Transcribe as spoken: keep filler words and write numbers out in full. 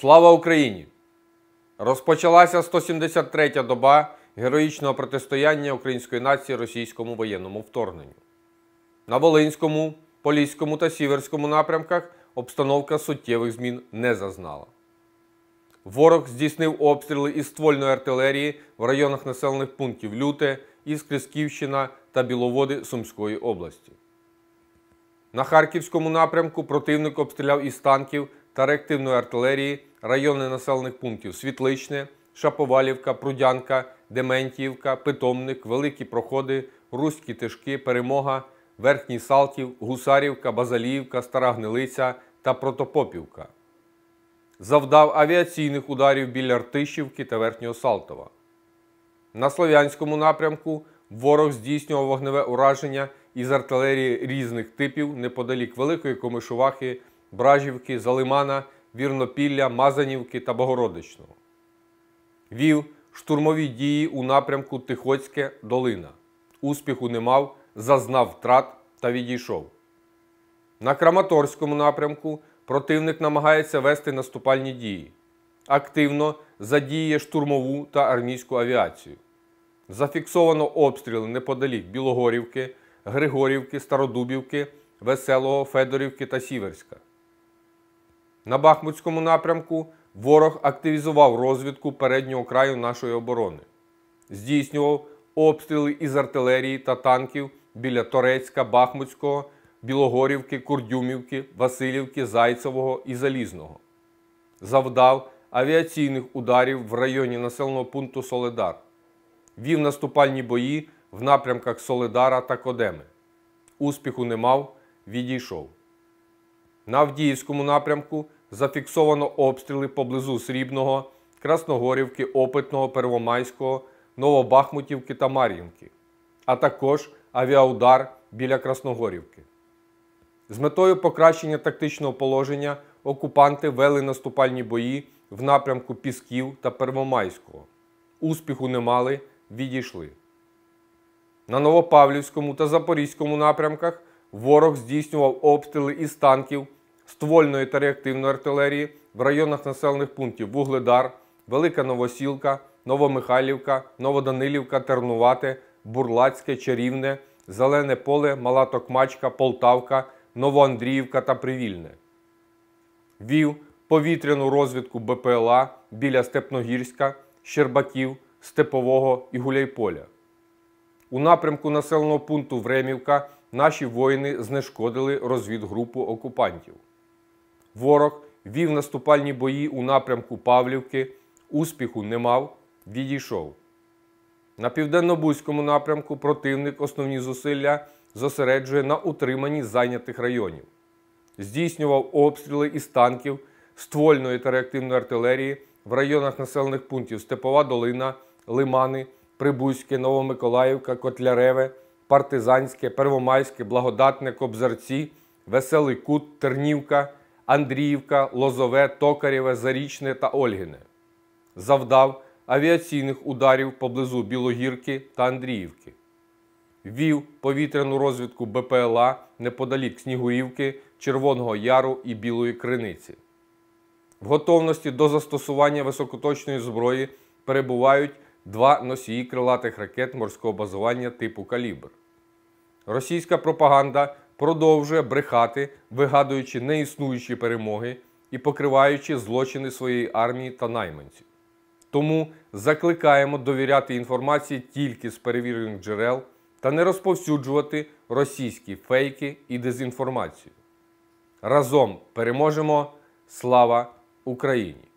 Слава Україні! Розпочалася сто сімдесят третя доба героїчного протистояння української нації російському воєнному вторгненню. На Волинському, Поліському та Сіверському напрямках обстановка суттєвих змін не зазнала. Ворог здійснив обстріли із ствольної артилерії в районах населених пунктів Люте, Іскрисківщина та Біловоди Сумської області. На Харківському напрямку противник обстріляв із танків та реактивної артилерії райони населених пунктів Світличне, Шаповалівка, Прудянка, Дементіївка, Питомник, Великі Проходи, Руські Тишки, Перемога, Верхній Салтів, Гусарівка, Базаліївка, Стара Гнилиця та Протопопівка. Завдав авіаційних ударів біля Ртищівки та Верхнього Салтова. На Слов'янському напрямку ворог здійснював вогневе ураження із артилерії різних типів неподалік Великої Комишувахи, Бражівки, Залимана, Вірнопілля, Мазанівки та Богородичного. Вів штурмові дії у напрямку Тихоцьке, Долина. Успіху не мав, зазнав втрат та відійшов. На Краматорському напрямку противник намагається вести наступальні дії. Активно задіє штурмову та армійську авіацію. Зафіксовано обстріли неподалік Білогорівки, Григорівки, Стародубівки, Веселого, Федорівки та Сіверська. На Бахмутському напрямку ворог активізував розвідку переднього краю нашої оборони. Здійснював обстріли із артилерії та танків біля Торецька, Бахмутського, Білогорівки, Курдюмівки, Василівки, Зайцевого і Залізного. Завдав авіаційних ударів в районі населеного пункту Соледар. Вів наступальні бої в напрямках Соледара та Кодеми. Успіху не мав, відійшов. На Авдіївському напрямку зафіксовано обстріли поблизу Срібного, Красногорівки, Опитного, Первомайського, Новобахмутівки та Мар'їнки, а також авіаудар біля Красногорівки. З метою покращення тактичного положення окупанти вели наступальні бої в напрямку Пісків та Первомайського. Успіху не мали, відійшли. На Новопавлівському та Запорізькому напрямках ворог здійснював обстріли із танків, ствольної та реактивної артилерії в районах населених пунктів Вугледар, Велика Новосілка, Новомихайлівка, Новоданилівка, Тернувате, Бурлацьке, Чарівне, Зелене Поле, Мала Токмачка, Полтавка, Новоандріївка та Привільне. Вів повітряну розвідку Б П Л А біля Степногірська, Щербаків, Степового і Гуляйполя. У напрямку населеного пункту Времівка наші воїни знешкодили розвідгрупу окупантів. Ворог вів наступальні бої у напрямку Павлівки, успіху не мав, відійшов. На Південно-Бузькому напрямку противник основні зусилля зосереджує на утриманні зайнятих районів. Здійснював обстріли із танків, ствольної та реактивної артилерії в районах населених пунктів Степова Долина, Лимани, Прибузьке, Новомиколаївка, Котляреве, Партизанське, Первомайське, Благодатне, Кобзарці, Веселий Кут, Тернівка, Андріївка, Лозове, Токарєве, Зарічне та Ольгине. Завдав авіаційних ударів поблизу Білогірки та Андріївки. Вів повітряну розвідку Б П Л А неподалік Снігурівки, Червоного Яру і Білої Криниці. В готовності до застосування високоточної зброї перебувають два носії крилатих ракет морського базування типу «Калібр». Російська пропаганда продовжує брехати, вигадуючи неіснуючі перемоги і покриваючи злочини своєї армії та найманців. Тому закликаємо довіряти інформації тільки з перевірених джерел та не розповсюджувати російські фейки і дезінформацію. Разом переможемо! Слава Україні!